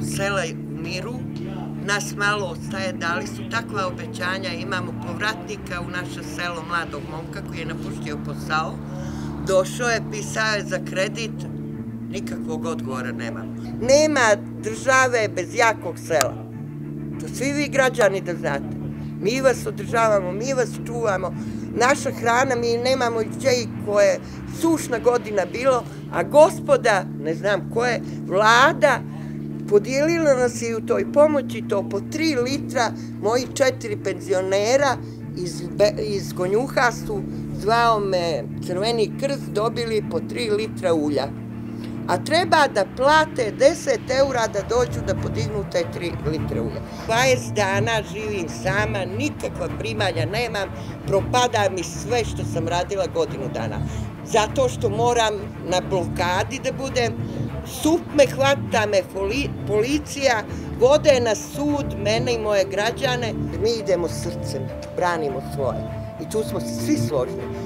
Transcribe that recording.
sela umiru, nas malo ostaje, dali su takva obećanja, imamo povratnika u naše selo, mladog momka koji je napustio posao, došao je, pisao je za kredit, nikakvog odgovora nemamo. Nema države bez jakog sela, to svi vi građani da znate. Mi vas održavamo, mi vas čuvamo, naša hrana, mi nemamo gdje i koje sušna godina bilo, a gospoda, ne znam koje, vlada, podijelila nas i u toj pomoći to po 3 litra, moji 4 penzionera iz Konjuha su, zvao me Crveni krst, dobili po 3 litra ulja. A treba da plate 10 € da dođu da podignu te 3 litre ulja. 20 dana živim sama, nikakva primanja nemam, propada mi sve što sam radila godinu dana. Zato što moram na blokadi da budem, SUP me hvata, me policija, vode na sud, mene i moje građane. Mi idemo srcem, branimo svoje. I tu smo svi složni.